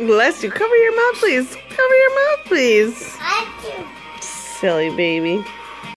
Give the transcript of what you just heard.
Bless you. Cover your mouth, please. Cover your mouth, please. I do. Silly baby.